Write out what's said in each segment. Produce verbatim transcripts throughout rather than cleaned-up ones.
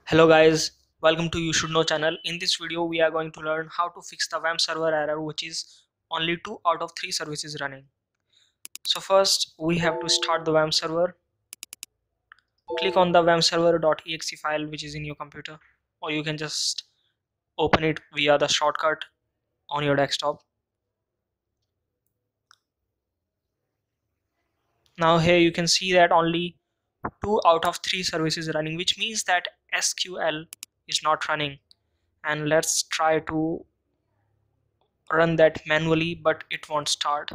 Hello guys, welcome to You Should Know channel. In this video we are going to learn how to fix the wamp server error, which is only two out of three services running. So first we have to start the wamp server. Click on the wampserver.exe file which is in your computer, or you can just open it via the shortcut on your desktop. Now here you can see that only two out of three services running, which means that S Q L is not running. And let's try to run that manually, but it won't start.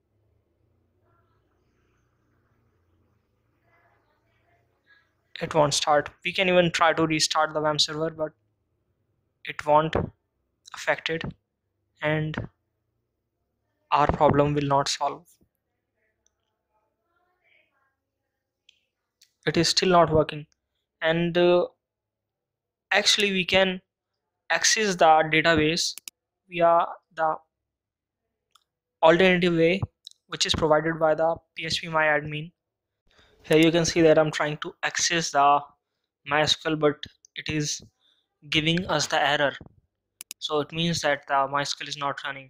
It won't start. We can even try to restart the wamp server, but it won't affect it, and our problem will not solve. It is still not working, and uh, actually we can access the database via the alternative way, which is provided by the phpmyadmin. Here you can see that I'm trying to access the mysql, but it is giving us the error, so it means that the mysql is not running.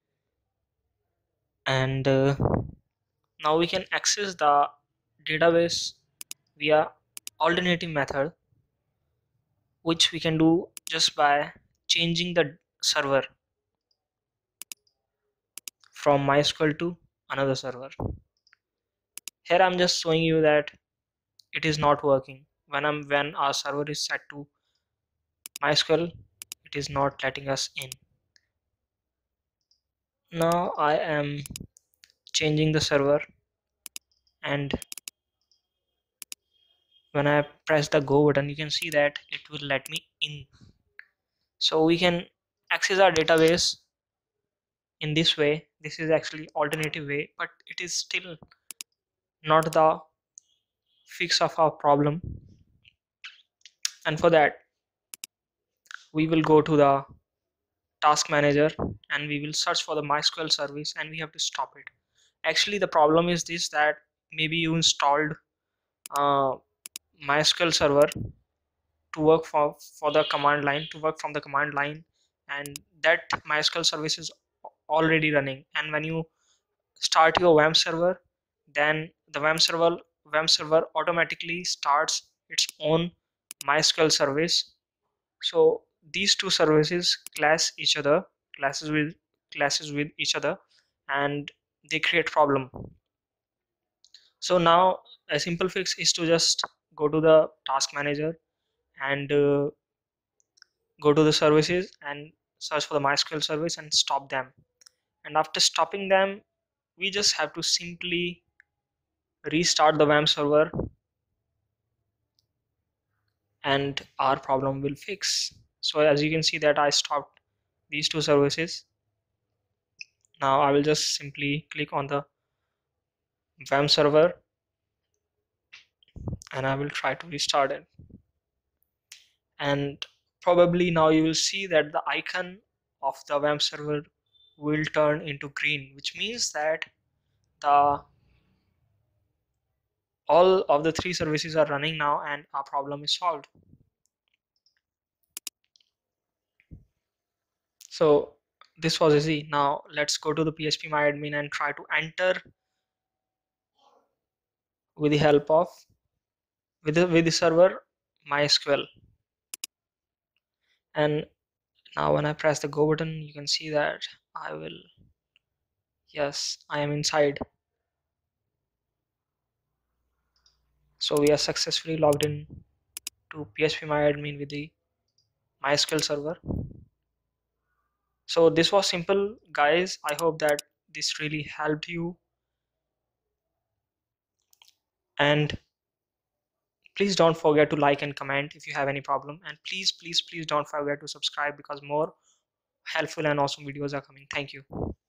And uh, now we can access the database via alternative method, which we can do just by changing the server from mysql to another server. Here I'm just showing you that it is not working. When I'm when our server is set to mysql, it is not letting us in. Now I am changing the server, and when I press the go button, you can see that it will let me in. So we can access our database in this way. This is actually alternative way, but it is still not the fix of our problem. And for that we will go to the task manager and we will search for the mysql service, and we have to stop it. Actually the problem is this, that maybe you installed uh, mysql server to work for for the command line to work from the command line, and that mysql service is already running. And when you start your wamp server, then the wamp server wamp server automatically starts its own mysql service. So these two services clash each other classes with classes with each other, and they create problem. So now a simple fix is to just go to the task manager and uh, go to the services and search for the mysql service and stop them. And after stopping them, we just have to simply restart the wamp server, and our problem will fix. So as you can see that I stopped these two services. Now I will just simply click on the wamp server and I will try to restart it. And probably now you will see that the icon of the wamp server will turn into green, which means that the all of the three services are running now and our problem is solved. So this was easy. Now let's go to the phpmyadmin and try to enter with the help of with the, with the server mysql. And now when I press the go button, you can see that I will yes I am inside. So we are successfully logged in to phpmyadmin with the mysql server. So this was simple, guys. I hope that this really helped you, and please don't forget to like and comment if you have any problem, and please please please don't forget to subscribe, because more helpful and awesome videos are coming. Thank you.